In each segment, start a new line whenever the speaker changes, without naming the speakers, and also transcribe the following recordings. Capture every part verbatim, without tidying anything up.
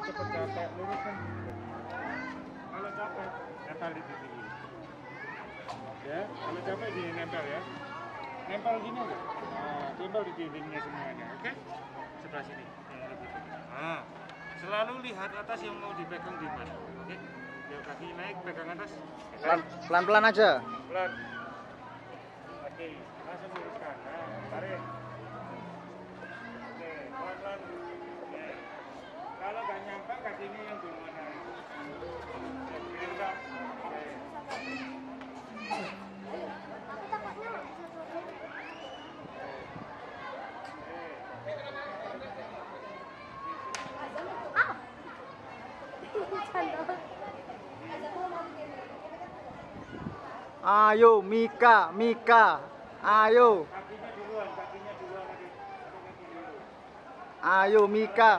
cepet capek, lurus kan. Kalau capek, nempel di titik ini. Ya, kalau capek gini nempel ya. Nempel gini aja. Nah, nempel di dindingnya semuanya, oke? Sebelah sini. Nah, selalu lihat atas yang mau dipegang di mana, oke? Biar kaki naik, pegang atas.
Pelan-pelan aja.
Pelan. Oke, langsung luruskan. Nah, tarik. Oke, pelan-pelan. Oke. Kalau nggak nyampe, kakinya yang duluan naik. Oke, enggak. Oke.
Ayo Mika, Mika. Ayo.
Kakinya duluan, kakinya duluan lagi.
Ayo Mika.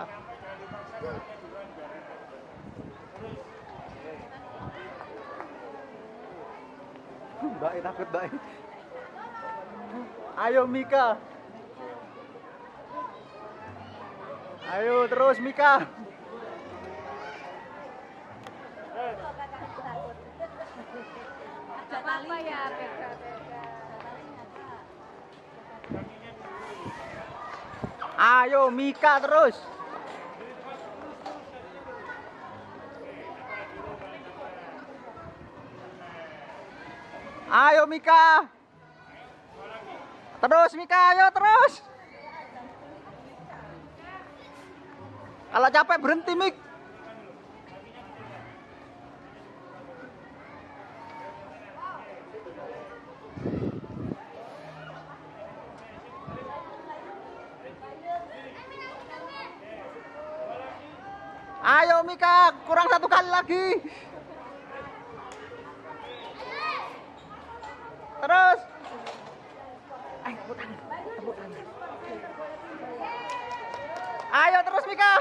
Mbak takut, Mbak. Ayo Mika. Ayo terus Mika.
Ada apa ya? Beda-beda.
Ayo Mika terus. Ayo Mika. Terus Mika, ayo terus. Kalau capek berhenti Mik. Ayo Mika, kurang satu kali lagi. Terus. Ayo tepuk tangan, tepuk tangan. Ayo terus Mika.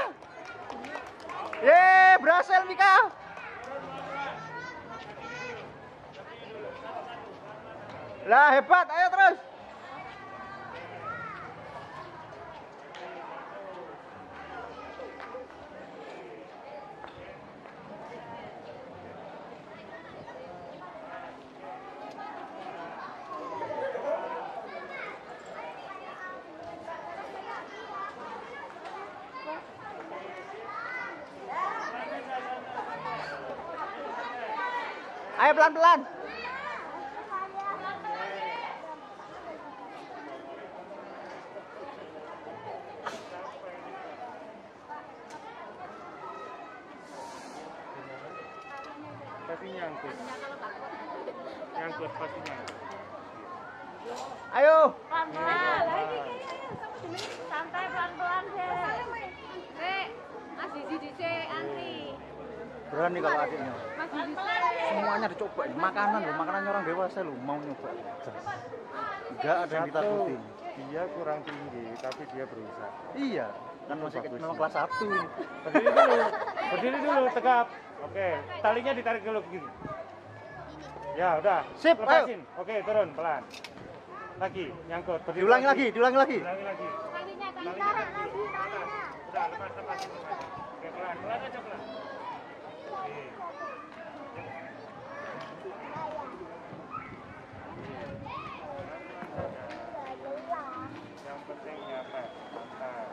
Ye, berhasil Mika. Lah hebat, ayo terus. Ayo pelan-pelan.
Pasti nyangkut. Nyangkut, pasti nyangkut.
Ayo.
Pelan-pelan. Santai pelan-pelan deh. Eh, Mas Didi dhisik antri.
Berani kalau adiknya.
Mas Didi
Semuanya dicoba. Makanan loh, makanan orang dewasa loh mau nyoba. Enggak ada yang ditakuti.
Dia kurang tinggi, tapi dia berusaha.
Iya, kan masih
Bagus.
memang kelas satu ini.
Berdiri dulu, berdiri dulu, tegap. Oke, talinya ditarik dulu begini. Ya, udah.
Sip,
lepasin. Oke, turun pelan. Lagi, nyangkut. Berdiri
Diulangi lagi, diulangi lagi.
Diulangi lagi.
Talinya tali
Talinya
tarik
lagi.
lagi talinya.
Udah, lepas, lepasin, lepas. Oke, pelan, pelan aja pelan. Oke. Yang penting nyampe. Mantap.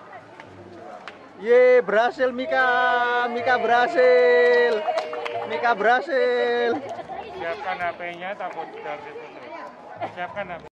Ye, berhasil Mika. Mika berhasil. Mika berhasil.
Siapkan H P-nya, takut dari situ. Siapkan H P.